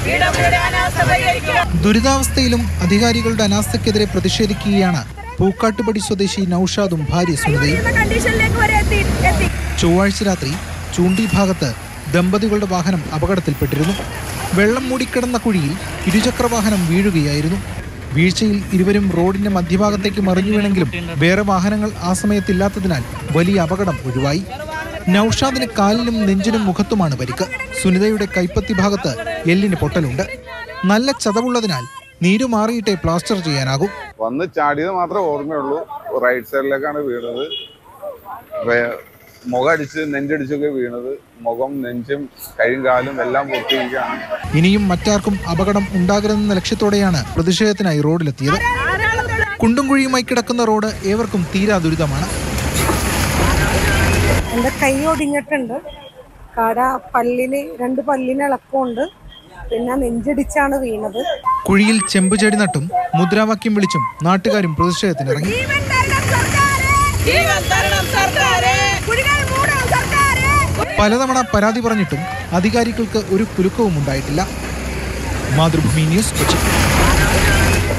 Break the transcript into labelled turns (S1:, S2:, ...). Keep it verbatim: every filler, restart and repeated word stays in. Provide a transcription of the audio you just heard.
S1: ദുരിതാവസ്ഥയിലും അധികാരികളുടെ അനാസ്ഥയ്ക്കെതിരെ പ്രതിഷേധിക്കുകയാണ് പൂക്കാട്ടുപടി സ്വദേശി നൌഷാദും ഭാര്യ സുനിതയും. ചൊവ്വാഴ്ച രാത്രി ചൂണ്ടി ഭാഗത്ത് ദമ്പതികളുടെ വാഹനം അപകടത്തിൽപ്പെട്ടിരുന്നു. വെള്ളം മൂടിക്കിടന്ന കുഴിയിൽ ഇരുചക്ര വാഹനം വീഴുകയായിരുന്നു. വീഴ്ചയിൽ ഇരുവരും റോഡിന്റെ മധ്യഭാഗത്തേക്ക് മറിഞ്ഞു വീണെങ്കിലും വേറെ വാഹനങ്ങൾ ആ സമയത്തില്ലാത്തതിനാൽ വലിയ അപകടം ഒഴിവായി. നൌഷാദിന് കാലിനും നെഞ്ചിനും മുഖത്തുമാണ് പരിക്ക്. സുനിതയുടെ കൈപ്പത്തി ഭാഗത്ത് എല്ലിന് പൊട്ടലുണ്ട്. നല്ല ചതവുള്ളതിനാൽ നീരു മാറിയിട്ടേ പ്ലാസ്റ്റർ ചെയ്യാനാകും.
S2: വന്ന് ചാടിയത് മാത്രമേ ഓർമ്മയുള്ളൂ. റൈറ്റ് സൈഡിലേക്കാണ് വീണത്. മുഖം അടിച്ച് നെഞ്ചടിച്ചൊക്കെ വീണത്. മുഖം നെഞ്ചും കൈയും കാലും എല്ലാം പൊട്ടിയിരിക്കുകയാണ്.
S1: ഇനിയും മറ്റാർക്കും അപകടം ഉണ്ടാകരുതെന്ന ലക്ഷ്യത്തോടെയാണ് പ്രതിഷേധത്തിനായി റോഡിലെത്തിയത്. കുണ്ടും കുഴിയുമായി കിടക്കുന്ന റോഡ് ഏവർക്കും തീരാ ദുരിതമാണ്.
S3: എൻ്റെ കൈ ഒടിഞ്ഞിട്ടുണ്ട്. കട പല്ലിന് രണ്ട് പല്ലിന് ഇളക്കമുണ്ട്. പിന്നെ നെഞ്ചടിച്ചാണ് വീണത്.
S1: കുഴിയിൽ ചെമ്പുചെടി നട്ടും മുദ്രാവാക്യം വിളിച്ചും നാട്ടുകാരും പ്രതിഷേധത്തിനിറങ്ങി. പലതവണ പരാതി പറഞ്ഞിട്ടും അധികാരികൾക്ക് ഒരു കുലുക്കവും ഉണ്ടായിട്ടില്ല. മാതൃഭൂമി ന്യൂസ് കൊച്ചി.